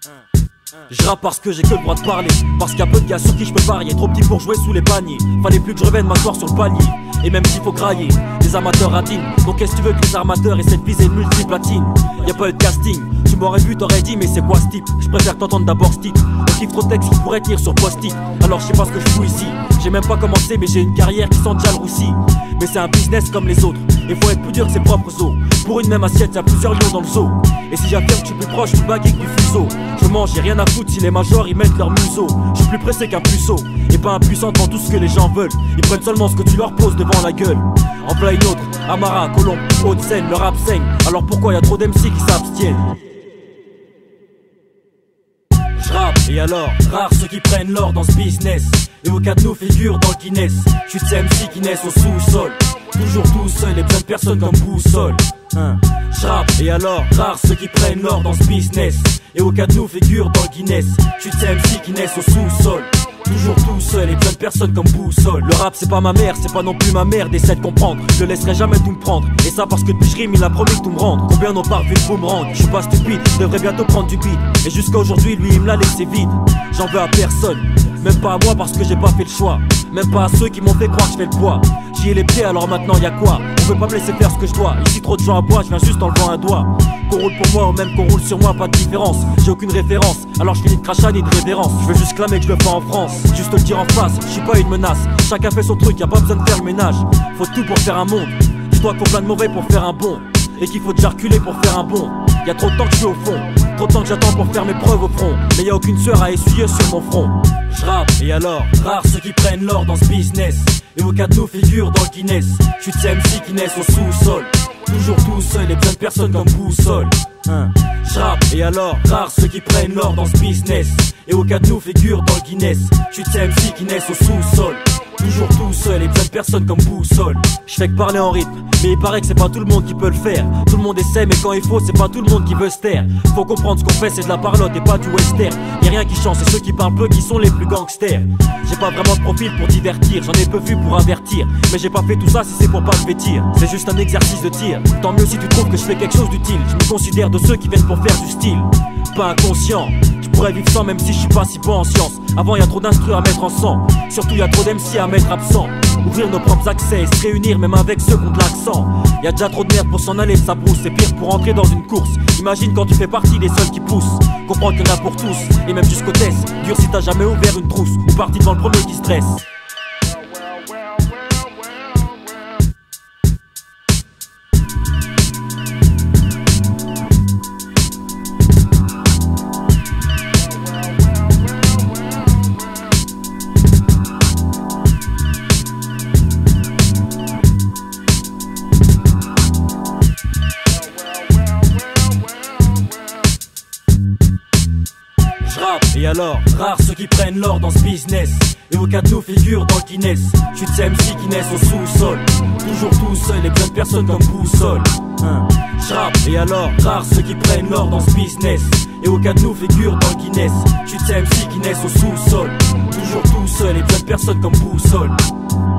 Je rappe parce que j'ai que le droit de parler, parce qu'il y a peu de gars sur qui je peux parier. Trop petit pour jouer sous les paniers, fallait plus que je revienne m'asseoir sur le palier. Et même s'il faut crailler, les amateurs ratinent. Donc qu'est-ce que tu veux que les armateurs essaient de viser une multiplatine? Y'a pas eu de casting, tu m'aurais vu, t'aurais dit mais c'est quoi ce type? Je préfère t'entendre d'abord ce type. On kiffe trop de textes qui pourraient tenir sur post-it. Alors je sais pas ce que je fous ici. J'ai même pas commencé mais j'ai une carrière qui sent déjà le roussi. Mais c'est un business comme les autres, et faut être plus dur que ses propres os. Pour une même assiette y'a plusieurs lions dans le zoo. Et si j'affirme que je suis plus proche du baguette que du fuseau, je mange, j'ai rien à foutre si les majors ils mettent leur museau. Je suis plus pressé qu'un puceau, et pas impuissant devant tout ce que les gens veulent. Ils prennent seulement ce que tu leur poses devant la gueule. En plein une autre, Amara, Colombe, Haute-Seine, le rap saigne. Alors pourquoi y'a trop d'MC qui s'abstiennent? J'rappe, et alors, rares ceux qui prennent l'or dans ce business. Et aucun de nous figure dans le Guinness. J'suis de ces MC qui naissent au sous-sol, toujours tout seul et plein de personnes comme boussole. J'rappe, et alors, rares ceux qui prennent l'or dans ce business. Et aucun de nous figure dans le Guinness. J'suis de ces MC qui naissent au sous-sol, toujours tout seul et plein de personnes comme boussole. Le rap c'est pas ma mère, c'est pas non plus ma mère, d'essayer de comprendre. Je laisserai jamais tout me prendre, et ça parce que depuis je rime il a promis de tout me rendre. Combien n'ont pas revu le boomerang? Je suis pas stupide, je devrais bientôt prendre du beat. Et jusqu'à aujourd'hui lui il me l'a laissé vide. J'en veux à personne, même pas à moi parce que j'ai pas fait le choix. Même pas à ceux qui m'ont fait croire que je fais le poids. J'y ai les pieds alors maintenant y'a quoi? On veut pas me laisser faire ce que je dois. Ici trop de gens à bois, je viens juste en levant un doigt. Qu'on roule pour moi ou même qu'on roule sur moi, pas de différence. J'ai aucune référence, alors je fais ni de crachat ni de révérence. Je veux juste clamer que je le fais en France, juste te le dire en face, je suis pas une menace. Chacun fait son truc, y'a pas besoin de faire le ménage. Faut tout pour faire un monde, je dois qu'on plein de mauvais pour faire un bon. Et qu'il faut déjà reculer pour faire un bon. Y'a trop de temps que je suis au fond, trop de temps que j'attends pour faire mes preuves au front. Mais y'a aucune sueur à essuyer sur mon front. J'rappe, et alors, rares ceux qui prennent l'or dans ce business. Et aucun de nous figure dans le Guinness. J'suis de ces MC qui naissent au sous-sol, toujours tout seul et plein de personnes comme boussole. J'rappe, et alors, rares ceux qui prennent l'or dans ce business. Et aucun de nous figure dans le Guinness. J'suis de ces MC qui naissent au sous-sol, toujours tout seul et plein de personnes comme boussole. Je fais que parler en rythme, mais il paraît que c'est pas tout le monde qui peut le faire. Tout le monde essaie mais quand il faut c'est pas tout le monde qui veut se taire. Faut comprendre ce qu'on fait c'est de la parlotte et pas du western. Y'a rien qui change, c'est ceux qui parlent peu qui sont les plus gangsters. J'ai pas vraiment de profil pour divertir, j'en ai peu vu pour avertir. Mais j'ai pas fait tout ça si c'est pour pas me vêtir. C'est juste un exercice de tir, tant mieux si tu trouves que je fais quelque chose d'utile. Je me considère de ceux qui viennent pour faire du style, pas inconscient. Je pourrais vivre sans même si je suis pas si bon en sciences. Avant y'a trop d'instrus à mettre en sang, surtout y'a trop d'MC à mettre absent. Ouvrir nos propres accès et se réunir même avec ceux qui ont de l'accent. Y'a déjà trop de merde pour s'en aller, ça brousse. C'est pire pour entrer dans une course. Imagine quand tu fais partie des seuls qui poussent. Comprendre qu'il y en a pour tous, et même jusqu'au test. Dur si t'as jamais ouvert une trousse, ou parti devant le premier qui stresse. Et alors, rares ceux qui prennent l'or dans ce business. Et aucun de nous figure dans le Guinness. J'suis de ces MC qui naissent au sous-sol, toujours tout seul et plein de personnes comme boussole. J'rappe, et alors, rares ceux qui prennent l'or dans ce business. Et aucun de nous figure dans le Guinness. J'suis de ces MC qui naissent au sous-sol, toujours tout seul et plein de personnes comme boussole.